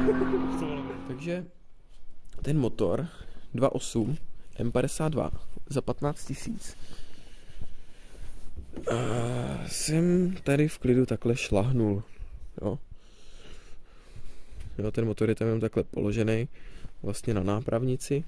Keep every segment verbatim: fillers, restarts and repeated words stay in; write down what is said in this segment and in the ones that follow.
Takže ten motor dva osm M padesát dva za patnáct tisíc jsem tady v klidu takhle šlahnul. Jo. Jo, ten motor je tam jenom takhle položený, vlastně na nápravnici.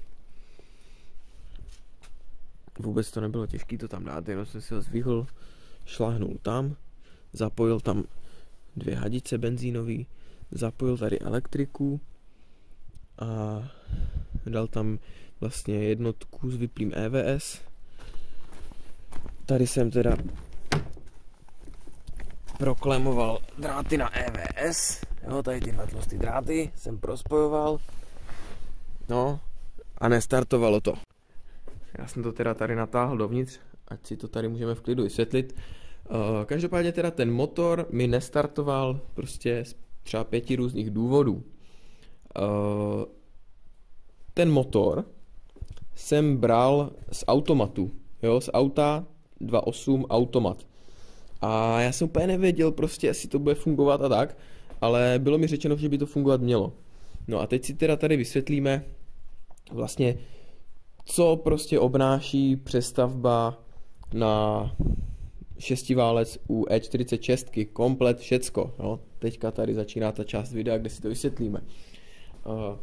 Vůbec to nebylo těžké to tam dát, jenom jsem si ho zvihl, šláhnul tam, zapojil tam dvě hadice benzínový, zapojil tady elektriku a dal tam vlastně jednotku s vyplým E V S. Tady jsem teda proklemoval dráty na E V S, jo, tady ty dva tlustý dráty jsem prospojoval, no a nestartovalo to. Já jsem to teda tady natáhl dovnitř, ať si to tady můžeme v klidu vysvětlit. Uh, každopádně teda ten motor mi nestartoval prostě z třeba pěti různých důvodů. Uh, ten motor jsem bral z automatu, jo, z auta dva osm automat. A já jsem úplně nevěděl prostě, jestli to bude fungovat a tak, ale bylo mi řečeno, že by to fungovat mělo. No a teď si teda tady vysvětlíme vlastně, co prostě obnáší přestavba na šestiválec u E čtyřicet šest, komplet všecko. No, teďka tady začíná ta část videa, kde si to vysvětlíme. Uh,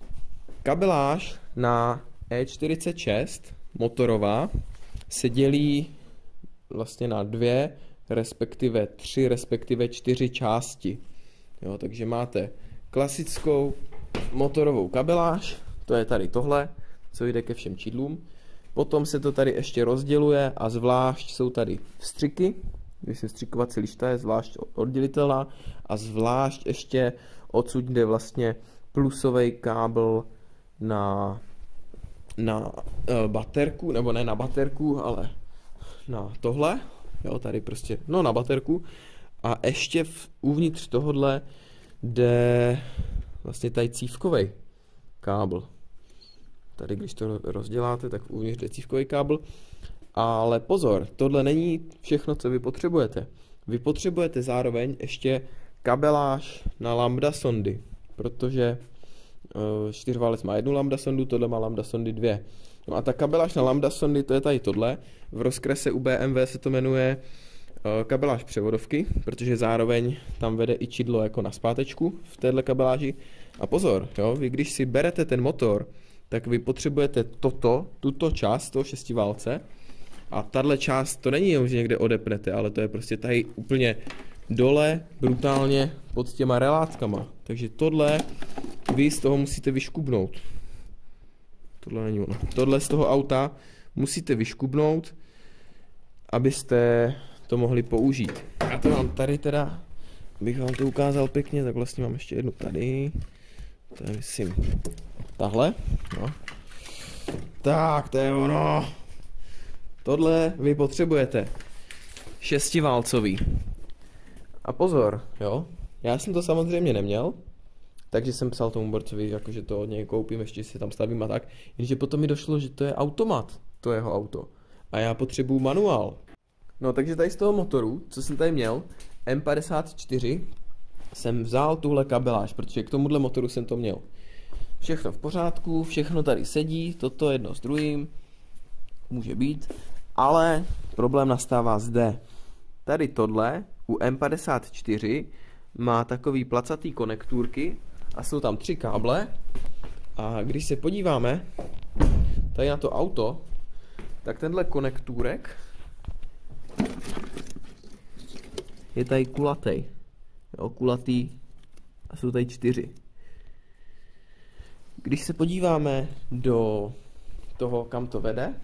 kabeláž na E čtyřicet šest motorová se dělí vlastně na dvě, respektive tři, respektive čtyři části. Jo, takže máte klasickou motorovou kabeláž, to je tady tohle, co jde ke všem čidlům. Potom se to tady ještě rozděluje a zvlášť jsou tady vstřiky, když se vstřikovací lišta je zvlášť oddělitelná a zvlášť ještě odsud jde vlastně plusový kábel na, na e, baterku, nebo ne na baterku, ale na tohle, jo, tady prostě, no na baterku. A ještě v, uvnitř tohodle jde vlastně tady cívkový kábel. Tady, když to rozděláte, tak uvnitř jde cívkový kábel. Ale pozor, tohle není všechno, co vy potřebujete. Vy potřebujete zároveň ještě kabeláž na lambda sondy, protože uh, čtyřválec má jednu lambda sondu, tohle má lambda sondy dvě. No a ta kabeláž na lambda sondy, to je tady tohle. V rozkrese u B M W se to jmenuje uh, kabeláž převodovky, protože zároveň tam vede i čidlo jako na zpátečku v téhle kabeláži. A pozor, jo, vy když si berete ten motor, tak vy potřebujete toto, tuto část toho šestiválce. A tahle část, to není jenom, že někde odepnete, ale to je prostě tady úplně dole, brutálně pod těma relátkama. Takže tohle vy z toho musíte vyškubnout. Tohle není ono. Tohle z toho auta musíte vyškubnout, abyste to mohli použít. Já to mám tady teda, abych vám to ukázal pěkně, tak vlastně mám ještě jednu tady. To je, myslím, tahle. No. Tak, to je ono. Tohle vy potřebujete. Šestiválcový. A pozor, jo. Já jsem to samozřejmě neměl, takže jsem psal tomu borcovi, jako, že to od něj koupím, ještě si tam stavím a tak. Jenže potom mi došlo, že to je automat, to jeho auto. A já potřebuju manuál. No takže tady z toho motoru, co jsem tady měl, M padesát čtyři, jsem vzal tuhle kabeláž, protože k tomuhle motoru jsem to měl. Všechno v pořádku, všechno tady sedí, toto jedno s druhým, může být, ale problém nastává zde. Tady tohle u M padesát čtyři má takový placatý konektůrky a jsou tam tři káble. A když se podíváme tady na to auto, tak tenhle konektůrek je tady kulatý. Jo, kulatý a jsou tady čtyři. Když se podíváme do toho, kam to vede,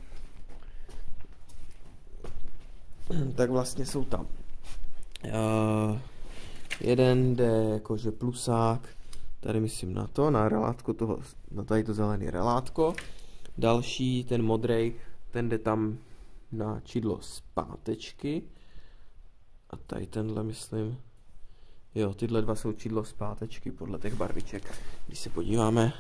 tak vlastně jsou tam. Uh, jeden jde jakože plusák, tady myslím na to, na relátko toho, na tady to zelený relátko. Další, ten modrej, ten jde tam na čidlo zpátečky. A tady tenhle myslím, jo, tyhle dva jsou čidlo zpátečky podle těch barviček. Když se podíváme,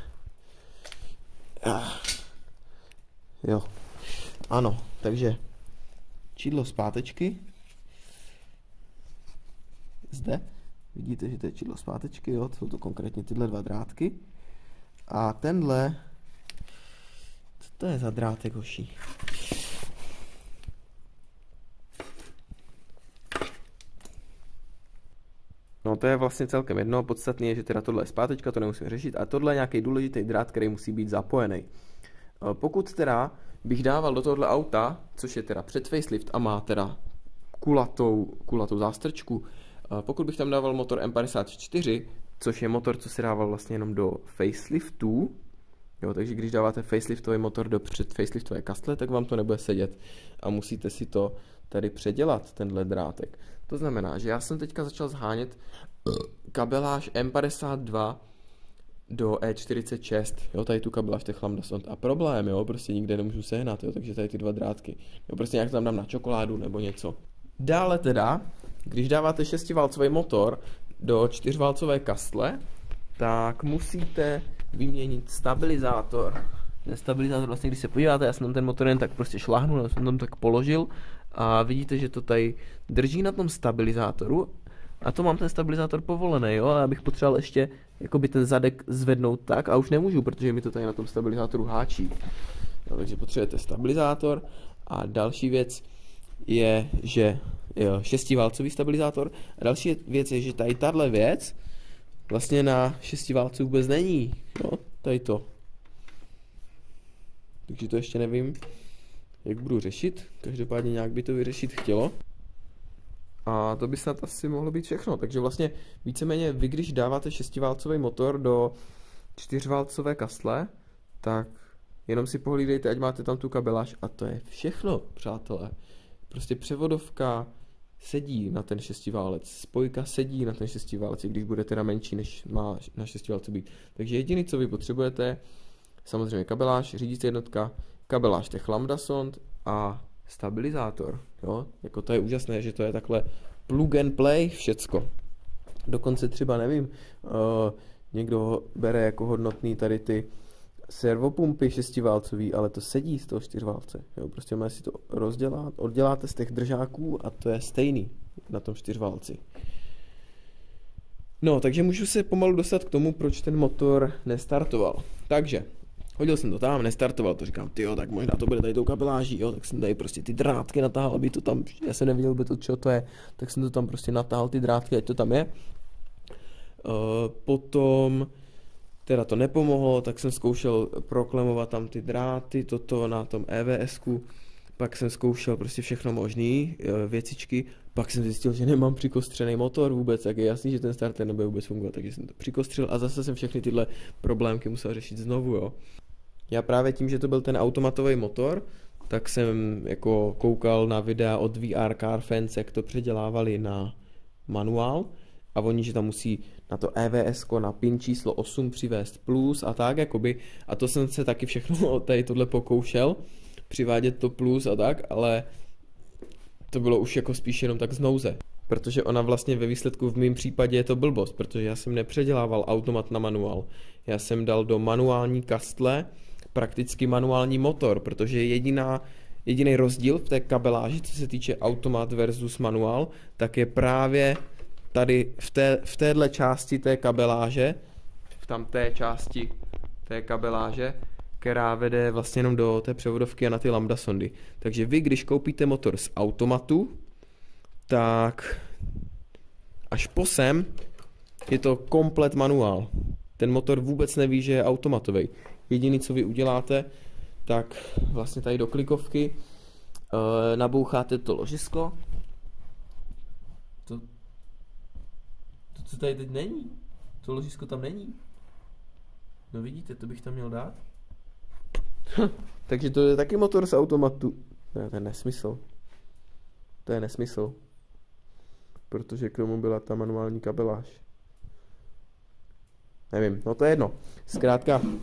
jo, ano, takže čidlo zpátečky zde, Vidíte, že to je čidlo zpátečky, jo, jsou to konkrétně tyhle dva drátky. A tenhle, co to je za drátek, hoší? No to je vlastně celkem jedno, podstatné je, že teda tohle je zpátečka, to nemusíme řešit, a tohle je nějaký důležitý drát, který musí být zapojený. Pokud teda bych dával do tohohle auta, což je teda před facelift a má teda kulatou, kulatou zástrčku, pokud bych tam dával motor M padesát čtyři, což je motor, co se dával vlastně jenom do faceliftů, jo, takže když dáváte faceliftový motor do před faceliftové kastle, tak vám to nebude sedět a musíte si to tady předělat, tenhle drátek. To znamená, že já jsem teďka začal zhánět kabeláž M padesát dva do E čtyřicet šest, jo, tady tu kabeláž těch Lambda Sond. A problém, jo, prostě nikde nemůžu sehnat, jo, takže tady ty dva drátky, jo, prostě nějak tam dám na čokoládu nebo něco. Dále teda, když dáváte šestiválcový motor do čtyřválcové kastle, tak musíte vyměnit stabilizátor. Ten stabilizátor, vlastně když se podíváte, já jsem tam ten motor jen tak prostě šláhnul, já jsem tam tak položil a vidíte, že to tady drží na tom stabilizátoru a to mám ten stabilizátor povolený, jo, ale já bych potřeboval ještě jakoby ten zadek zvednout tak a už nemůžu, protože mi to tady na tom stabilizátoru háčí. Jo, takže potřebujete stabilizátor a další věc je, že jo, šestiválcový stabilizátor a další věc je, že tady tahle věc vlastně na šestiválce vůbec není, jo, tady to. Takže to ještě nevím, jak budu řešit, každopádně nějak by to vyřešit chtělo. A to by snad asi mohlo být všechno, takže vlastně víceméně vy, když dáváte šestiválcový motor do čtyřválcové kastle, tak jenom si pohlídejte, ať máte tam tu kabeláž a to je všechno, přátelé. Prostě převodovka sedí na ten šestiválec, spojka sedí na ten šestiválec, když bude teda menší, než má na šestiválce být. Takže jediné, co vy potřebujete, samozřejmě kabeláž, řídící jednotka, kabeláž těch Lambda Sond a stabilizátor, jo, jako to je úžasné, že to je takhle plug and play všecko. Dokonce třeba, nevím, uh, někdo bere jako hodnotný tady ty servopumpy šestiválcový, ale to sedí z toho čtyřválce, jo, prostě máte si to rozdělat, odděláte z těch držáků a to je stejný na tom čtyřválci. No, takže můžu se pomalu dostat k tomu, proč ten motor nestartoval. Takže hodil jsem to tam, nestartoval, to říkám, tyjo, tak možná to bude tady tou kabeláží, jo, tak jsem tady prostě ty drátky natáhl, aby to tam, já jsem neviděl by to, čeho to je, tak jsem to tam prostě natáhl, ty drátky, ať to tam je. Uh, potom, teda to nepomohlo, tak jsem zkoušel proklemovat tam ty dráty, toto na tom EVSku, pak jsem zkoušel prostě všechno možný, věcičky, pak jsem zjistil, že nemám přikostřený motor vůbec, tak je jasný, že ten starter nebude vůbec fungovat, takže jsem to přikostřil a zase jsem všechny tyhle problémky musel řešit znovu, jo. Já právě tím, že to byl ten automatový motor, tak jsem jako koukal na videa od V R Car Fans, jak to předělávali na manuál a oni, že tam musí na to EVSko, na pin číslo osm přivést plus a tak, jakoby, a to jsem se taky všechno tady tohle pokoušel, přivádět to plus a tak, ale to bylo už jako spíš jenom tak z nouze. Protože ona vlastně ve výsledku v mém případě je to blbost, protože já jsem nepředělával automat na manuál. Já jsem dal do manuální kastle prakticky manuální motor, protože jediná, jediný rozdíl v té kabeláži, co se týče automat versus manuál, tak je právě tady v, té, v téhle části té kabeláže, v tam té části té kabeláže, která vede vlastně jenom do té převodovky a na ty Lambda sondy. Takže vy, když koupíte motor z automatu, tak až po sem je to komplet manuál. Ten motor vůbec neví, že je automatový. Jediný, co vy uděláte, tak vlastně tady do klikovky e, naboucháte to ložisko. To, to, co tady teď není. To ložisko tam není. No vidíte, to bych tam měl dát. Takže to je taky motor z automatu. Ne, to je nesmysl. To je nesmysl. Protože k tomu byla ta manuální kabeláž. Nevím, no to je jedno. Zkrátka, uh,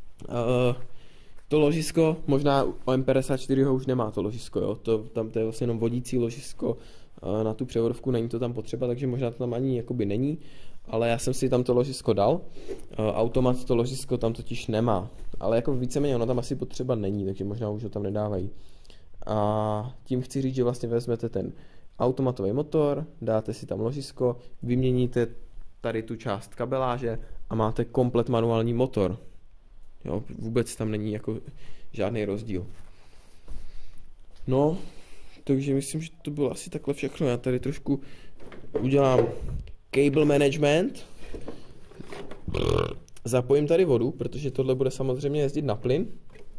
to ložisko, možná o M padesát čtyři ho už nemá to ložisko, jo. To, tam to je vlastně jenom vodící ložisko uh, na tu převodovku, není to tam potřeba, takže možná to tam ani jakoby není. Ale já jsem si tam to ložisko dal. Uh, automat to ložisko tam totiž nemá. Ale jako víceméně ono tam asi potřeba není, takže možná už ho tam nedávají. A tím chci říct, že vlastně vezmete ten automatový motor, dáte si tam ložisko, vyměníte tady tu část kabeláže a máte komplet manuální motor. Jo, vůbec tam není jako žádný rozdíl. No, takže myslím, že to bylo asi takhle všechno. Já tady trošku udělám cable management. Zapojím tady vodu, protože tohle bude samozřejmě jezdit na plyn.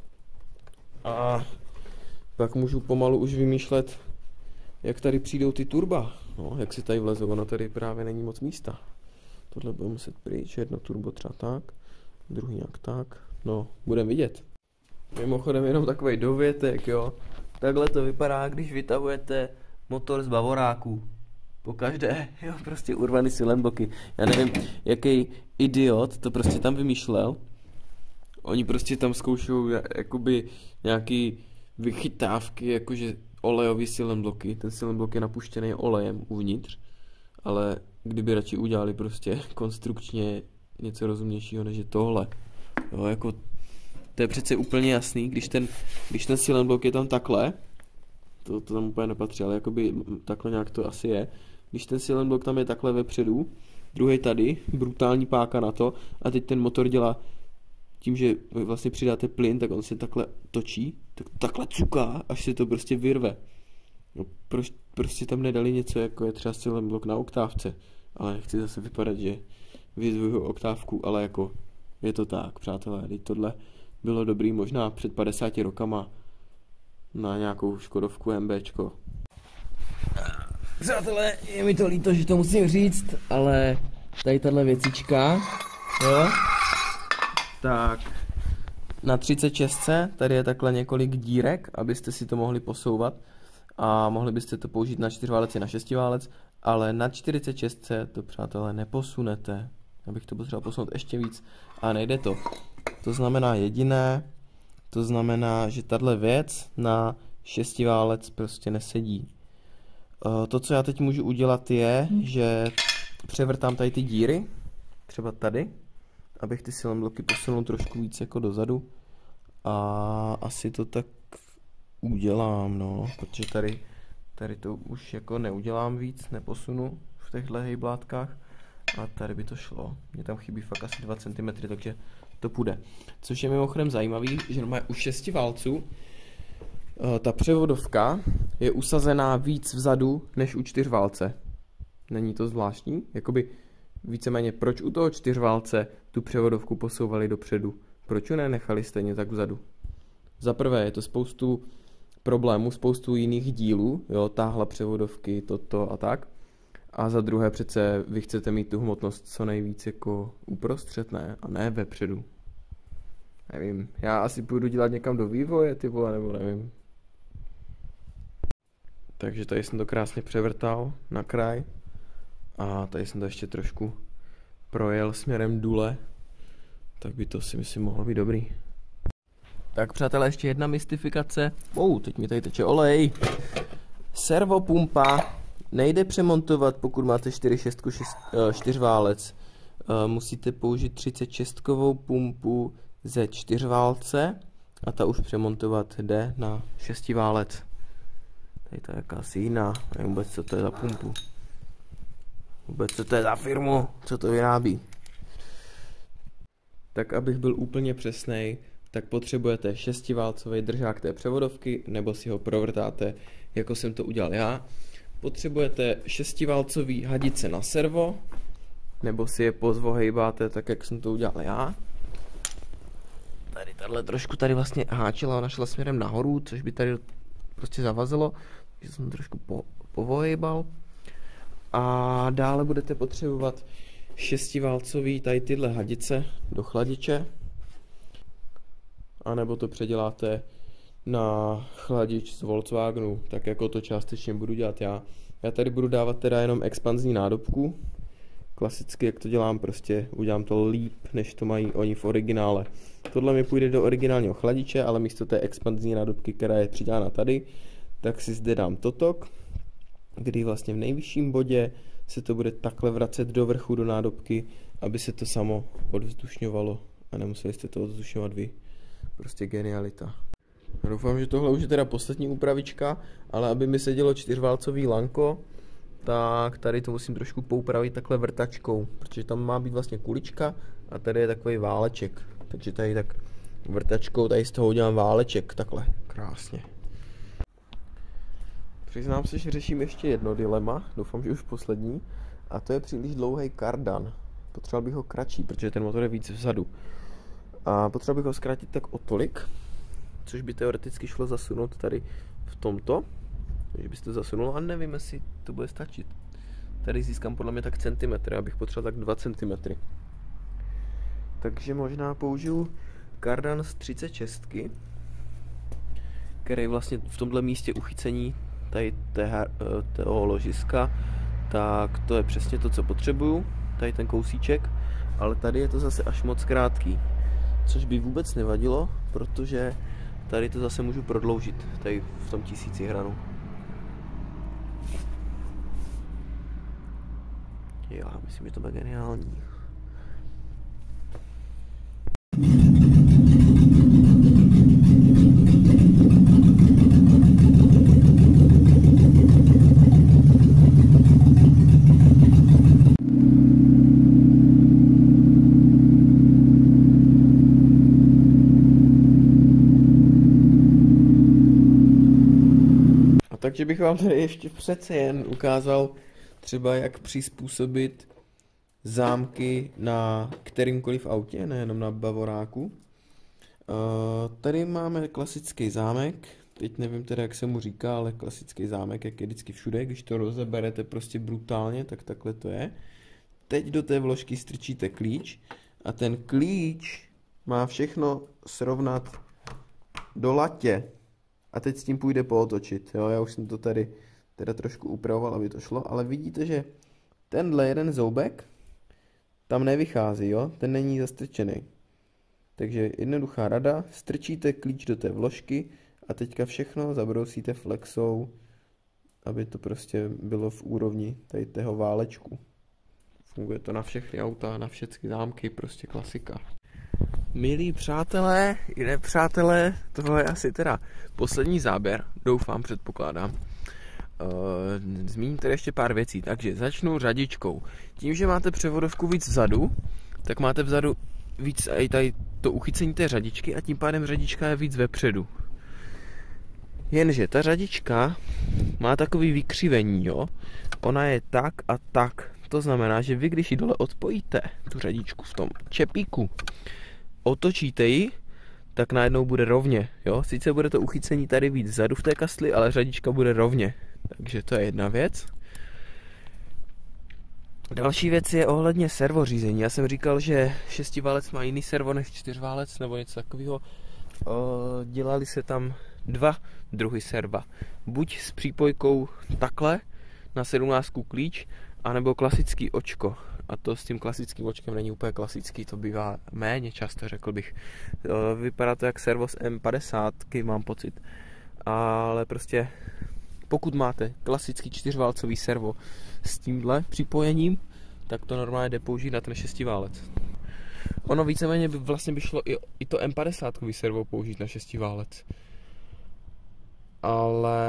A pak můžu pomalu už vymýšlet, jak tady přijdou ty turba. No, jak si tady vlezou, ono tady právě není moc místa. Tohle budu muset pryč, jedno turbo třeba tak, druhý jak tak. No, budeme vidět. Mimochodem jenom takový dovětek, jo. Takhle to vypadá, když vytahujete motor z bavoráků. Po každé, jo, prostě urvaný silenbloky. Já nevím, jaký idiot to prostě tam vymýšlel. Oni prostě tam zkoušou jakoby nějaký vychytávky, jakože olejový silenbloky. Ten silenblok je napuštěný olejem uvnitř. Ale kdyby radši udělali prostě konstrukčně něco rozumnějšího, než je tohle. Jo, jako to je přece úplně jasný, když ten, když ten silenblok je tam takhle, to, to tam úplně nepatří, ale jakoby takhle nějak to asi je. Když ten silenblok tam je takhle vepředu, druhý tady, brutální páka na to, a teď ten motor dělá tím, že vlastně přidáte plyn, tak on se takhle točí, tak takhle cuká, až se to prostě vyrve. No, proč prostě tam nedali něco, jako je třeba silenblok na oktávce, ale nechci zase vypadat, že vyzvuju oktávku, ale jako je to tak, přátelé, teď tohle bylo dobrý možná před padesáti rokama na nějakou Škodovku MBčko. Přátelé, je mi to líto, že to musím říct, ale tady tahle věcička, jo, tak na třicet šest tady je takhle několik dírek, abyste si to mohli posouvat a mohli byste to použít na čtyřválec i na šestiválec, ale na čtyřicet šest to, přátelé, neposunete. Abych to potřeboval posunout ještě víc a nejde to. To znamená jediné, to znamená, že tahle věc na šestiválec prostě nesedí. To, co já teď můžu udělat, je, že převrtám tady ty díry, třeba tady, abych ty silenbloky posunul trošku víc jako dozadu. A asi to tak udělám, no, protože tady, tady to už jako neudělám víc, neposunu v těchto hejblátkách. A tady by to šlo. Mně tam chybí fakt asi dva centimetry, takže to půjde. Což je mimochodem zajímavý, že normálně u šesti válců ta převodovka je usazená víc vzadu než u čtyřválce. Není to zvláštní? Jakoby víceméně proč u toho čtyřválce tu převodovku posouvali dopředu? Proč ji nenechali stejně tak vzadu? Za prvé je to spoustu problémů, spoustu jiných dílů, jo, táhla převodovky, toto a tak. A za druhé přece vy chcete mít tu hmotnost co nejvíc jako uprostřed, ne? A ne vepředu. Nevím, já asi půjdu dělat někam do vývoje, ty vole, nebo nevím. Takže tady jsem to krásně převrtal na kraj. A tady jsem to ještě trošku projel směrem dule. Tak by to si myslím mohlo být dobrý. Tak přátelé, ještě jedna mystifikace. Wow, teď mi tady teče olej. Servopumpa nejde přemontovat, pokud máte čtyřválec. Musíte použít třicet šestkovou pumpu ze čtyřválce a ta už přemontovat jde na šestiválec. Tady to je jakási jiná, nevím vůbec, co to je za pumpu. Vůbec, co to je za firmu, co to vyrábí. Tak abych byl úplně přesnej, tak potřebujete šestiválcový držák té převodovky, nebo si ho provrtáte, jako jsem to udělal já. Potřebujete šestiválcový hadice na servo, nebo si je pozvohejbáte tak, jak jsem to udělal já. Tady tahle trošku tady vlastně háčila, ona šla směrem nahoru, což by tady prostě zavazilo, takže jsem trošku po, povohejbal. A dále budete potřebovat šestiválcový tady tyhle hadice do chladiče. A nebo to předěláte na chladič z Volkswagenu, tak jako to částečně budu dělat já. Já tady budu dávat teda jenom expanzní nádobku. Klasicky, jak to dělám, prostě udělám to líp, než to mají oni v originále. Tohle mi půjde do originálního chladiče, ale místo té expanzní nádobky, která je přidána tady, tak si zde dám totok, kdy vlastně v nejvyšším bodě se to bude takhle vracet do vrchu do nádobky, aby se to samo odvzdušňovalo a nemuseli jste to odvzdušňovat vy. Prostě genialita. Doufám, že tohle už je teda poslední úpravička, ale aby mi sedělo čtyřválcový lanko, tak tady to musím trošku poupravit takhle vrtačkou, protože tam má být vlastně kulička a tady je takový váleček. Takže tady tak vrtačkou, tady z toho udělám váleček, takhle, krásně. Přiznám se, že řeším ještě jedno dilema, doufám, že už poslední, a to je příliš dlouhý kardan. Potřeboval bych ho kratší, protože ten motor je víc vzadu. A potřeboval bych ho zkrátit tak o tolik, což by teoreticky šlo zasunout tady v tomto. Takže byste to zasunul a nevím, jestli to bude stačit. Tady získám podle mě tak centimetry, abych potřeboval tak dva centimetry. Takže možná použiju kardan z třicet šest, který vlastně v tomhle místě uchycení tady toho ložiska, tak to je přesně to, co potřebuju, tady ten kousíček, ale tady je to zase až moc krátký, což by vůbec nevadilo, protože tady to zase můžu prodloužit, tady v tom tisíci hranu. Jo, myslím, že to bude geniální. Takže bych vám tady ještě přece jen ukázal třeba, jak přizpůsobit zámky na kterýmkoliv autě, nejenom na Bavoráku. Uh, tady máme klasický zámek, teď nevím teda, jak se mu říká, ale klasický zámek, jak je vždycky všude, když to rozeberete prostě brutálně, tak takhle to je. Teď do té vložky strčíte klíč a ten klíč má všechno srovnat do latě. A teď s tím půjde pootočit, jo, já už jsem to tady teda trošku upravoval, aby to šlo, ale vidíte, že tenhle jeden zoubek tam nevychází, jo, ten není zastrčený. Takže jednoduchá rada, strčíte klíč do té vložky a teďka všechno zabrousíte flexou, aby to prostě bylo v úrovni tady tého válečku. Funguje to na všechny auta, na všechny zámky, prostě klasika. Milí přátelé i nepřátelé, tohle je asi teda poslední záběr, doufám, předpokládám. Uh, zmíním tady ještě pár věcí, takže začnu řadičkou. Tím, že máte převodovku víc vzadu, tak máte vzadu víc i tady to uchycení té řadičky a tím pádem řadička je víc vepředu. Jenže ta řadička má takový vykřivení, jo. Ona je tak a tak. To znamená, že vy, když ji dole odpojíte, tu řadičku v tom čepíku, otočíte ji, tak najednou bude rovně, jo. Sice bude to uchycení tady víc vzadu v té kastli, ale řadička bude rovně. Takže to je jedna věc. Další věc je ohledně servořízení. Já jsem říkal, že šestiválec má jiný servo než čtyřválec nebo něco takového. Dělali se tam dva druhy serva. Buď s přípojkou takhle na sedmnáctku klíč, anebo klasický očko. A to s tím klasickým očkem není úplně klasický, to bývá méně často, řekl bych. Vypadá to jak servo z M padesát, mám pocit. Ale prostě pokud máte klasický čtyřválcový servo s tímhle připojením, tak to normálně jde použít na ten šestiválec. Ono víceméně by vlastně by šlo i, i to M padesát servo použít na šestiválec. Ale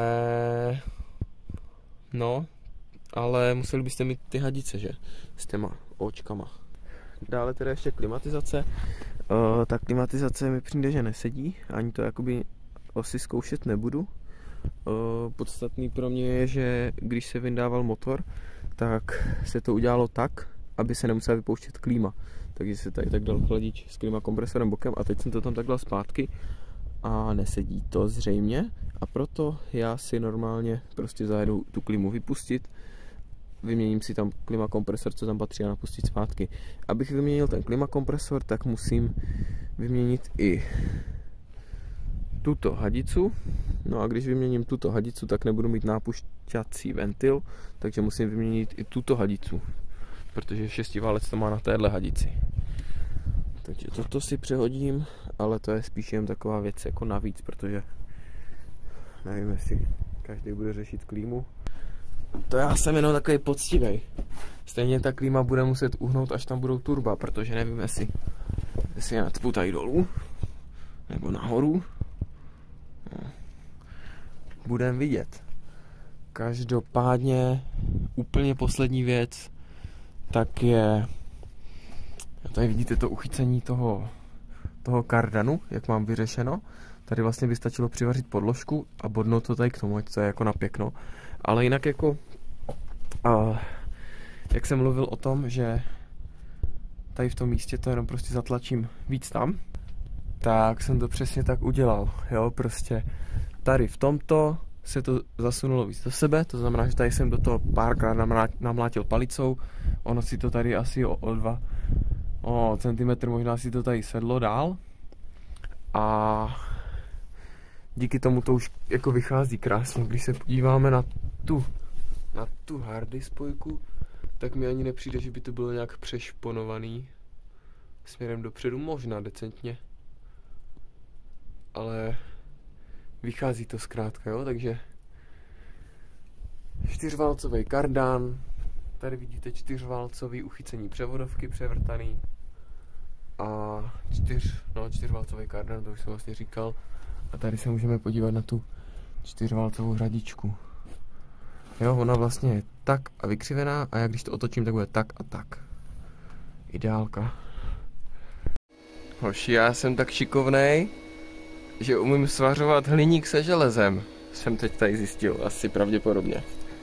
no, ale museli byste mít ty hadice, že? S těma očkama. Dále teda ještě klimatizace. Uh, ta klimatizace mi přijde, že nesedí, ani to jakoby asi zkoušet nebudu. Uh, podstatný pro mě je, že když se vyndával motor, tak se to udělalo tak, aby se nemusel vypouštět klíma. Takže se tady tak dal chladič s klima kompresorem bokem a teď jsem to tam tak dal zpátky a nesedí to zřejmě. A proto já si normálně prostě zajedu tu klimu vypustit, vyměním si tam klima kompresor, co tam patří, a napustit zpátky. Abych vyměnil ten klima kompresor, tak musím vyměnit i tuto hadicu. No a když vyměním tuto hadicu, tak nebudu mít nápušťací ventil, takže musím vyměnit i tuto hadicu, protože šestiválec to má na téhle hadici. Takže toto si přehodím, ale to je spíš jen taková věc jako navíc, protože nevím, jestli každý bude řešit klímu. To já jsem jenom takový poctivej. Stejně ta klíma bude muset uhnout, až tam budou turba, protože nevím, jestli, jestli je nadpnu tady dolů, nebo nahoru. No. Budem vidět. Každopádně úplně poslední věc, tak je, tady vidíte to uchycení toho, toho kardanu, jak mám vyřešeno. Tady vlastně by stačilo přivařit podložku a bodnout to tady k tomu, ať to je jako na pěkno. Ale jinak jako, uh, jak jsem mluvil o tom, že tady v tom místě to jenom prostě zatlačím víc tam, tak jsem to přesně tak udělal, jo, prostě tady v tomto se to zasunulo víc do sebe, to znamená, že tady jsem do toho párkrát namlátil palicou, ono si to tady asi o, o dva o centimetr možná si to tady sedlo dál a díky tomu to už jako vychází krásně. Když se podíváme na tu, na tu hardy spojku, tak mi ani nepřijde, že by to bylo nějak přešponovaný směrem dopředu, možná decentně, ale vychází to zkrátka, jo, takže čtyřválcový kardán, tady vidíte čtyřválcový uchycení převodovky převrtaný a čtyř, no, čtyřválcový kardán, to už jsem vlastně říkal, a tady se můžeme podívat na tu čtyřválcovou hradičku. Jo, ona vlastně je tak a vykřivená a já když to otočím, tak bude tak a tak. Ideálka. Hoši, já jsem tak šikovnej, že umím svařovat hliník se železem. Jsem teď tady zjistil, asi pravděpodobně.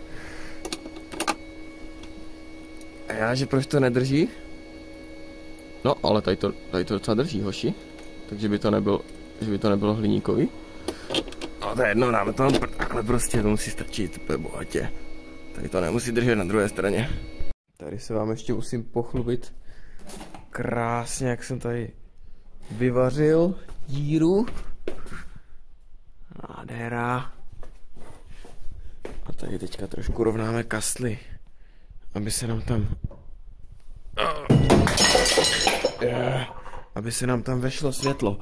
A já, že proč to nedrží? No, ale tady to, tady to docela drží, hoši. Takže by to nebylo, že by to nebylo hliníkový. No to je jedno, dáme to takhle prostě, to musí stačit, to je bohatě. Tady to nemusí držet na druhé straně. Tady se vám ještě musím pochlubit krásně, jak jsem tady vyvařil díru. Nádhera. A tady teďka trošku rovnáme kasly, aby se nám tam aby se nám tam vešlo světlo.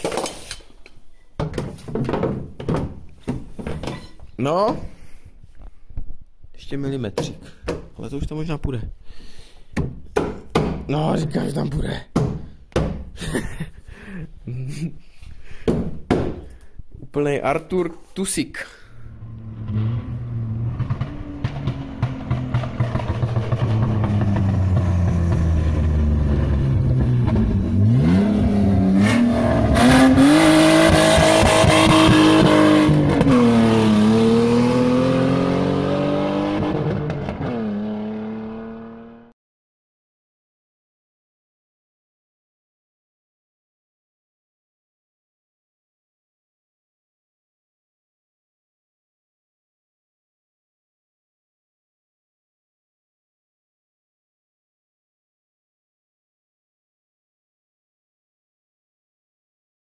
No, ještě milimetřík, ale to už to možná půjde. No, říkám, že tam půjde. Úplnej Artur Tusik.